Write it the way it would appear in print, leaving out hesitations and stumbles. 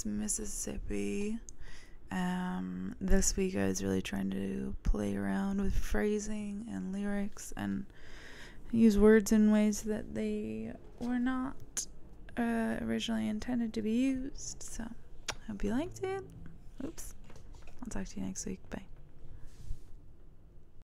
Mississippi. This week I was really trying to play around with phrasing and lyrics and use words in ways that they were not originally intended to be used. So, hope you liked it. Oops. I'll talk to you next week. Bye.